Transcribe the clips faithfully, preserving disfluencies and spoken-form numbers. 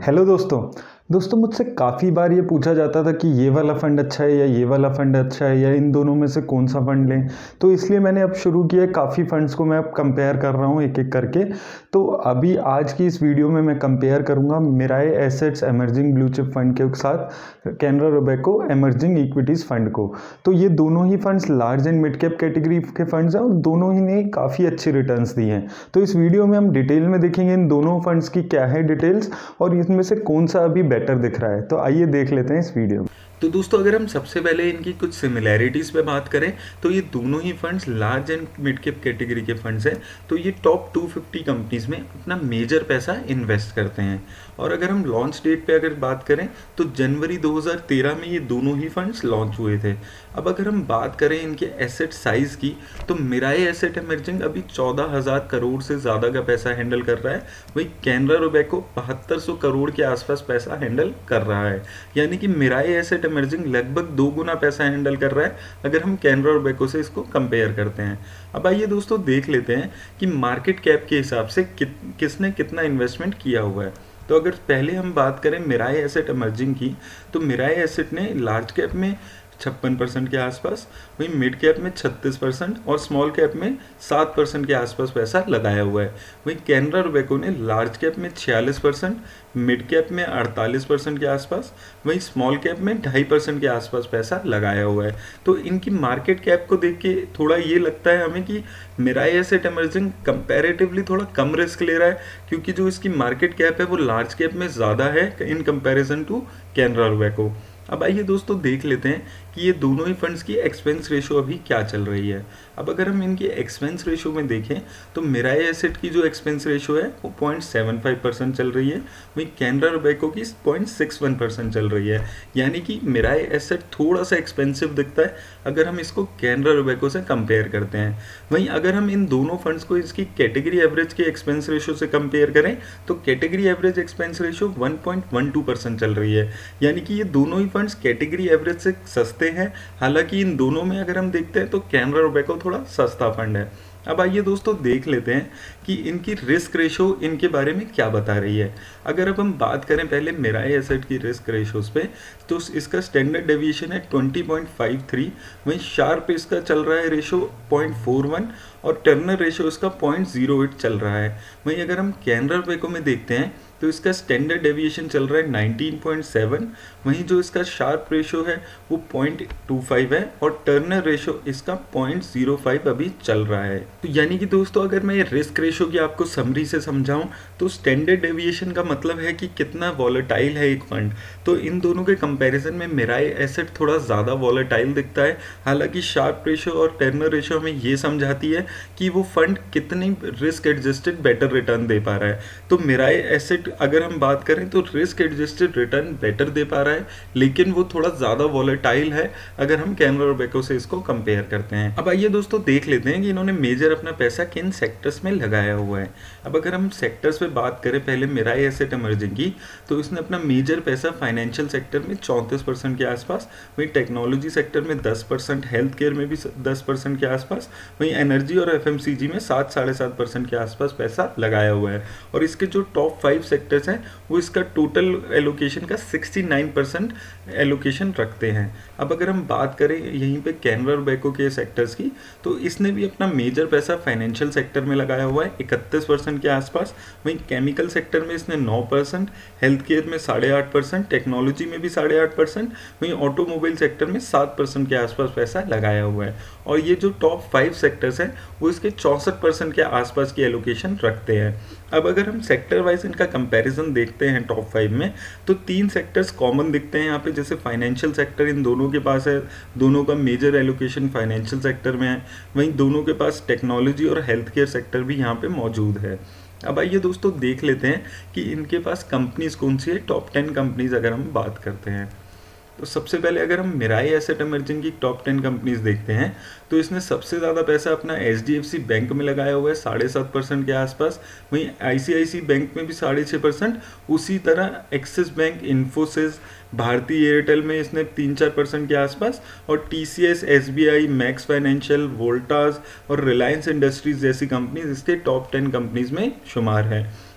Hello दोस्तों दोस्तों मुझसे काफ़ी बार ये पूछा जाता था कि ये वाला फ़ंड अच्छा है या ये वाला फ़ंड अच्छा है या इन दोनों में से कौन सा फ़ंड लें। तो इसलिए मैंने अब शुरू किया है, काफ़ी फ़ंड्स को मैं अब कंपेयर कर रहा हूँ एक-एक करके। तो अभी आज की इस वीडियो में मैं कंपेयर करूँगा Mirae assets emerging blue chip fund के साथ Canara Robeco emerging equities fund को। तो ये दोनों ही funds large and mid cap category के फ़ंड्स हैं और दोनों ही ने काफ़ी अच्छे रिटर्न्स दिए हैं। तो इस वीडियो में हम डिटेल में देखेंगे इन दोनों फ़ंड्स की क्या है डिटेल्स और इसमें से कौन सा अभी बेटर दिख रहा है। तो आइए देख लेते हैं इस वीडियो में। तो दोस्तों अगर हम सबसे पहले इनकी कुछ सिमिलैरिटीज़ पे बात करें तो ये दोनों ही funds large and mid cap category के फंड्स हैं। तो ये टॉप दो सौ पचास कंपनीज में अपना मेजर पैसा इन्वेस्ट करते हैं। और अगर हम लॉन्च डेट पे अगर बात करें तो जनवरी दो हज़ार तेरह में ये दोनों ही फंड्स लॉन्च हुए थे। अब अगर हम बात करें इनके एसेट साइज़ की तो मिराए एसेट इमर्जिंग अभी चौदह हज़ार करोड़ से ज़्यादा का पैसा हैंडल कर रहा है, वही कैनरा रोबेको बहत्तर सौ करोड़ के आसपास पैसा हैंडल कर रहा है। यानी कि मिराए एसेट इमर्जिंग लगभग दो गुना पैसा हैंडल कर रहा है अगर हम कैनरा रोबेको से इसको कंपेयर करते हैं। अब आइए दोस्तों देख लेते हैं कि मार्केट कैप के हिसाब से कि, किसने कितना इन्वेस्टमेंट किया हुआ है। तो अगर पहले हम बात करें मिराए एसेट इमर्जिंग की तो मिराए एसेट ने लार्ज कैप में छप्पन परसेंट के आसपास, वहीं मिड कैप में छत्तीस परसेंट और स्मॉल कैप में सात परसेंट के आसपास पैसा लगाया हुआ है। वहीं कैनरा रोबेको ने लार्ज कैप में छियालीस परसेंट, मिड कैप में अड़तालीस परसेंट के आसपास, वहीं स्मॉल कैप में ढाई परसेंट के आसपास पैसा लगाया हुआ है। तो इनकी मार्केट कैप को देख के थोड़ा ये लगता है हमें कि मिराए एसेट इमर्जिंग कंपैरेटिवली थोड़ा कम रिस्क ले रहा है, क्योंकि जो इसकी मार्केट कैप है वो लार्ज कैप में ज़्यादा है in comparison to Canara Robeco. अब आइए दोस्तों देख लेते हैं कि ये दोनों ही फंड्स की एक्सपेंस रेशो अभी क्या चल रही है। अब अगर हम इनकी एक्सपेंस रेशो में देखें तो मिराए एसेट की जो एक्सपेंस रेशो है वो पॉइंट सेवन फाइव परसेंट चल रही है, वहीं कैनरा रोबेको की पॉइंट सिक्स वन परसेंट चल रही है। यानी कि मिराए एसेट थोड़ा सा एक्सपेंसिव दिखता है अगर हम इसको कैनरा रोबेको से कंपेयर करते हैं। वहीं अगर हम इन दोनों फंड्स को इसकी कैटेगरी एवरेज के एक्सपेंस रेशो से कंपेयर करें तो category average expense ratio one point one two percent चल रही है। यानी कि ये दोनों ही फंड्स कैटेगरी एवरेज से सस्ते हैं। हालांकि इन दोनों में अगर हम देखते हैं तो कैनरा रोबेको थोड़ा सस्ता फंड है। अब आइए दोस्तों देख लेते हैं कि इनकी रिस्क रेशो इनके बारे में क्या बता रही है। अगर अब हम बात करें पहले मिराए एसेट की रिस्क रेशोज पे तो इसका स्टैंडर्ड डेविएशन है ट्वेंटी पॉइंट फाइव थ्री, वहीं शार्प इसका चल रहा है रेशो पॉइंट फोर वन और टर्नर रेशो इसका पॉइंट ज़ीरो एट चल रहा है। वहीं अगर हम कैनरा रोबेको में देखते हैं तो इसका स्टैंडर्ड डेविएशन चल रहा है नाइनटीन पॉइंट सेवन, वहीं जो इसका शार्प रेशो है वो पॉइंट टू फाइव है और टर्नर रेशो इसका पॉइंट ज़ीरो फाइव अभी चल रहा है। तो यानी कि दोस्तों अगर मैं ये रिस्क रेशो की आपको समरी से समझाऊं तो स्टैंडर्ड डेविएशन का मतलब है कि कितना वॉलेटाइल है एक फंड। तो इन दोनों के कंपैरिजन में मिराए एसेट थोड़ा ज़्यादा वॉलेटाइल दिखता है। हालांकि शार्प रेशो और टर्नर रेशो हमें ये समझाती है कि वो फंड कितनी रिस्क एडजस्टेड बेटर रिटर्न दे पा रहा है। तो मिराए एसेट अगर हम बात करें तो रिस्क एडजस्टेड रिटर्न बेटर दे पा रहा है, लेकिन वो थोड़ा ज़्यादा वॉलेटाइल है अगर हम कैनरा रोबेको से इसको कंपेयर करते हैं। अब आइए दोस्तों देख लेते हैं कि इन्होंने मेजर अपना पैसा किन सेक्टर्स में लगाया हुआ है। अब अगर हम सेक्टर्स पे बात करें पहले मिराए एसेट इमर्जिंग की तो इसने अपना मेजर पैसा फाइनेंशियल सेक्टर में चौंतीस परसेंट के आसपास, वहीं टेक्नोलॉजी सेक्टर में दस परसेंट, हेल्थ केयर में भी दस परसेंट के आसपास, वहीं एनर्जी और एफ एम सी जी में सात साढ़े सात परसेंट के आसपास पैसा लगाया हुआ है। और इसके जो टॉप फाइव सेक्टर्स हैं वो इसका टोटल एलोकेशन का सिक्सटी नाइन परसेंट एलोकेशन रखते हैं। अब अगर हम बात करें यहीं पे कैनरा रोबेको के सेक्टर्स की तो इसने भी अपना मेजर पैसा फाइनेंशियल सेक्टर में लगाया हुआ है इकतीस परसेंट के आसपास, वहीं केमिकल सेक्टर में इसने नौ परसेंट, हेल्थ केयर में साढ़े आठ परसेंट, टेक्नोलॉजी में भी साढ़े आठ परसेंट, वहीं ऑटोमोबाइल सेक्टर में सात परसेंट के आसपास पैसा लगाया हुआ है। और ये जो टॉप फाइव सेक्टर्स हैं वो इसके चौंसठ परसेंट के आसपास की एलोकेशन रखते हैं। अब अगर हम सेक्टर वाइज इनका कंपैरिजन देखते हैं टॉप फाइव में तो तीन सेक्टर्स कॉमन दिखते हैं यहाँ पे। जैसे फाइनेंशियल सेक्टर इन दोनों के पास है, दोनों का मेजर एलोकेशन फाइनेंशियल सेक्टर में है, वहीं दोनों के पास टेक्नोलॉजी और हेल्थ केयर सेक्टर भी यहाँ पे मौजूद है। अब आइए दोस्तों देख लेते हैं कि इनके पास कंपनीज कौन सी है। टॉप टेन कंपनीज अगर हम बात करते हैं तो सबसे पहले अगर हम मिराए एसेट इमर्जिंग की टॉप टेन कंपनीज देखते हैं तो इसने सबसे ज़्यादा पैसा अपना H D F C bank में लगाया हुआ है साढ़े सात परसेंट के आसपास, वहीं आई सी आई सी बैंक में भी साढ़े छः परसेंट, उसी तरह एक्सिस बैंक, इन्फोसिस, भारतीय एयरटेल में इसने तीन चार परसेंट के आसपास, और T C S, S B I, Max Financial, Voltas और रिलायंस इंडस्ट्रीज जैसी कंपनीज इसके टॉप टेन कंपनीज में शुमार है।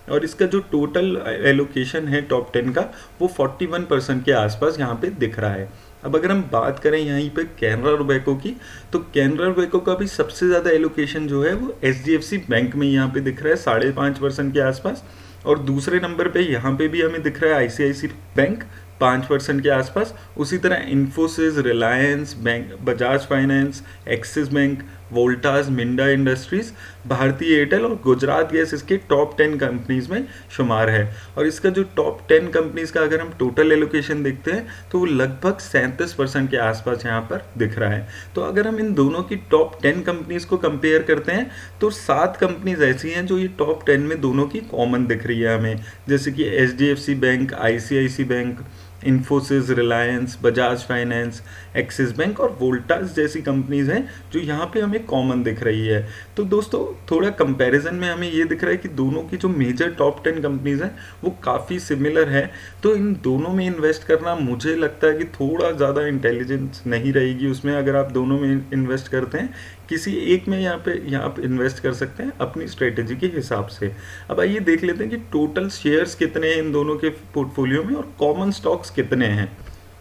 और इसका जो टोटल एलोकेशन है टॉप टेन का वो इकतालीस परसेंट के आसपास यहाँ पे दिख रहा है। अब अगर हम बात करें यहीं पे कैनरा रोबेको की, तो कैनरा रोबेको का भी सबसे ज़्यादा एलोकेशन जो है वो H D F C bank में यहाँ पे दिख रहा है साढ़े पाँच परसेंट के आसपास, और दूसरे नंबर पे यहाँ पे भी हमें दिख रहा है आई सी आई सी बैंक पाँच परसेंट के आसपास। उसी तरह Infosys, Reliance bank, Bajaj finance, Axis bank, Voltas, Minda Industries, Bharatiya Airtel और गुजरात गैस इसके टॉप टेन कंपनीज में शुमार है। और इसका जो टॉप टेन कंपनीज का अगर हम टोटल एलोकेशन देखते हैं तो वो लगभग सैंतीस परसेंट के आसपास यहाँ पर दिख रहा है। तो अगर हम इन दोनों की टॉप टेन कंपनीज को कंपेयर करते हैं तो सात कंपनीज ऐसी हैं जो ये टॉप टेन में दोनों की कॉमन दिख रही है हमें, जैसे कि H D F C bank, I C I C bank, Infosys, Reliance, Bajaj finance, Axis bank और वोल्टास जैसी कंपनीज हैं जो यहाँ पे हमें कॉमन दिख रही है। तो दोस्तों थोड़ा कंपैरिजन में हमें ये दिख रहा है कि दोनों की जो मेजर टॉप टेन कंपनीज हैं वो काफ़ी सिमिलर है। तो इन दोनों में इन्वेस्ट करना मुझे लगता है कि थोड़ा ज़्यादा इंटेलिजेंस नहीं रहेगी उसमें अगर आप दोनों में इन्वेस्ट करते हैं। किसी एक में यहाँ पे यहाँ आप इन्वेस्ट कर सकते हैं अपनी स्ट्रेटेजी के हिसाब से। अब आइए देख लेते हैं कि टोटल शेयर्स कितने हैं इन दोनों के पोर्टफोलियो में और कॉमन स्टॉक्स कितने हैं।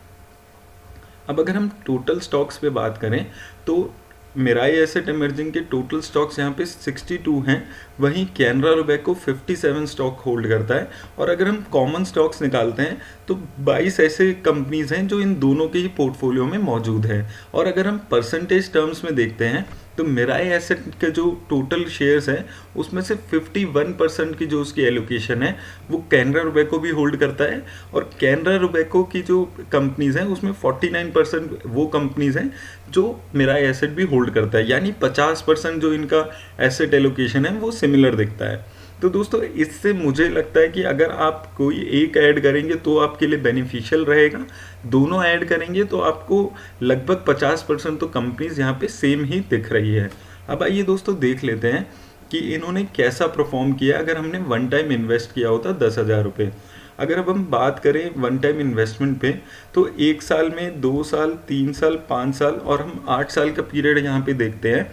अब अगर हम टोटल स्टॉक्स पे बात करें तो मिराई एसेट इमर्जिंग के टोटल स्टॉक्स यहाँ पे बासठ हैं, वहीं कैनरा रोबेको सत्तावन स्टॉक होल्ड करता है। और अगर हम कॉमन स्टॉक्स निकालते हैं तो बाईस ऐसे कंपनीज हैं जो इन दोनों के ही पोर्टफोलियो में मौजूद है। और अगर हम परसेंटेज टर्म्स में देखते हैं तो मिराई एसेट के जो टोटल शेयर्स हैं उसमें से इक्यावन परसेंट की जो उसकी एलोकेशन है वो कैनरा रोबेको भी होल्ड करता है, और कैनरा रोबेको की जो कंपनीज हैं उसमें उनचास परसेंट वो कंपनीज हैं जो मिराई एसेट भी होल्ड करता है, यानी पचास परसेंट जो इनका एसेट एलोकेशन है वो सिमिलर दिखता है। तो दोस्तों इससे मुझे लगता है कि अगर आप कोई एक ऐड करेंगे तो आपके लिए बेनिफिशियल रहेगा, दोनों ऐड करेंगे तो आपको लगभग पचास परसेंट तो कंपनीज यहाँ पे सेम ही दिख रही है। अब आइए दोस्तों देख लेते हैं कि इन्होंने कैसा परफॉर्म किया अगर हमने वन टाइम इन्वेस्ट किया होता दस हज़ार रुपये। अगर अब हम बात करें वन टाइम इन्वेस्टमेंट पे तो एक साल में, दो साल, तीन साल, पाँच साल और हम आठ साल का पीरियड यहाँ पे देखते हैं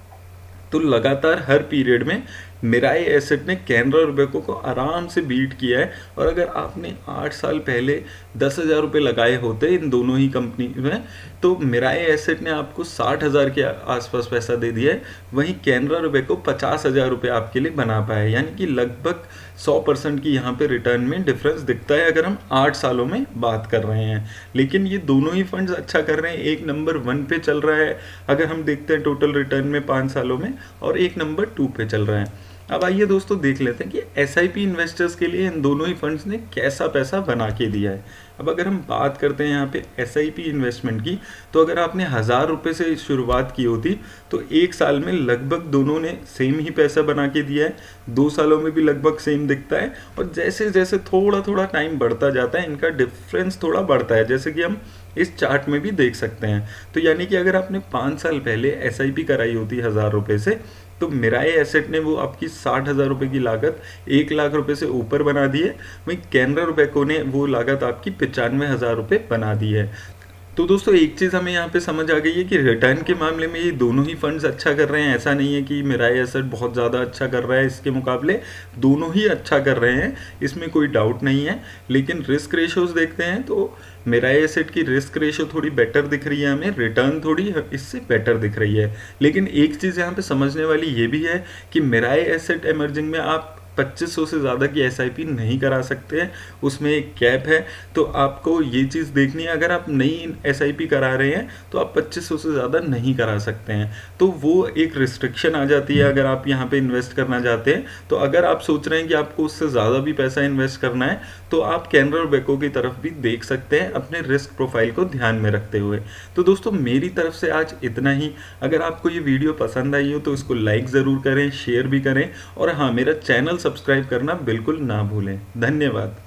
तो लगातार हर पीरियड में मिराई एसेट ने कैनरा रोबेको को आराम से बीट किया है। और अगर आपने आठ साल पहले दस हज़ार रुपये लगाए होते इन दोनों ही कंपनी में तो मिराई एसेट ने आपको साठ हज़ार के आसपास पैसा दे दिया है, वहीं कैनरा रोबेको पचास हज़ार रुपये आपके लिए बना पाए, यानी कि लगभग सौ परसेंट की यहाँ पे रिटर्न में डिफरेंस दिखता है अगर हम आठ सालों में बात कर रहे हैं। लेकिन ये दोनों ही फंड्स अच्छा कर रहे हैं, एक नंबर वन पे चल रहा है अगर हम देखते हैं टोटल रिटर्न में पाँच सालों में, और एक नंबर टू पे चल रहा है। अब आइए दोस्तों देख लेते हैं कि एस आई पी इन्वेस्टर्स के लिए इन दोनों ही फंड्स ने कैसा पैसा बना के दिया है। अब अगर हम बात करते हैं यहाँ पे एस आई पी इन्वेस्टमेंट की, तो अगर आपने हज़ार रुपये से शुरुआत की होती तो एक साल में लगभग दोनों ने सेम ही पैसा बना के दिया है, दो सालों में भी लगभग सेम दिखता है, और जैसे जैसे थोड़ा थोड़ा टाइम बढ़ता जाता है इनका डिफरेंस थोड़ा बढ़ता है, जैसे कि हम इस चार्ट में भी देख सकते हैं। तो यानी कि अगर आपने पाँच साल पहले एस आई पी कराई होती हज़ार रुपये से तो मिराई एसेट ने वो आपकी साठ हज़ार रुपये की लागत एक लाख रुपए से ऊपर बना दी है, वहीं कैनरा रोबेको ने वो लागत आपकी पचानवे हज़ार रुपये बना दी है। तो दोस्तों एक चीज़ हमें यहाँ पे समझ आ गई है कि रिटर्न के मामले में ये दोनों ही फंड्स अच्छा कर रहे हैं। ऐसा नहीं है कि मिराई एसेट बहुत ज़्यादा अच्छा कर रहा है, इसके मुकाबले दोनों ही अच्छा कर रहे हैं, इसमें कोई डाउट नहीं है। लेकिन रिस्क रेशोज देखते हैं तो मिराई एसेट की रिस्क रेशो थोड़ी बेटर दिख रही है हमें, रिटर्न थोड़ी इससे बेटर दिख रही है। लेकिन एक चीज़ यहाँ पे समझने वाली ये भी है कि मिराई एसेट इमर्जिंग में आप पच्चीस सौ से ज़्यादा की एस आई पी नहीं करा सकते हैं, उसमें एक कैप है। तो आपको ये चीज़ देखनी है, अगर आप नई एस आई पी करा रहे हैं तो आप पच्चीस सौ से ज़्यादा नहीं करा सकते हैं, तो वो एक रिस्ट्रिक्शन आ जाती है अगर आप यहाँ पे इन्वेस्ट करना चाहते हैं। तो अगर आप सोच रहे हैं कि आपको उससे ज़्यादा भी पैसा इन्वेस्ट करना है तो आप कैनरा रोबेको की तरफ भी देख सकते हैं अपने रिस्क प्रोफाइल को ध्यान में रखते हुए। तो दोस्तों मेरी तरफ से आज इतना ही। अगर आपको ये वीडियो पसंद आई हो तो इसको लाइक ज़रूर करें, शेयर भी करें, और हाँ, मेरा चैनल सब्सक्राइब करना बिल्कुल ना भूलें। धन्यवाद।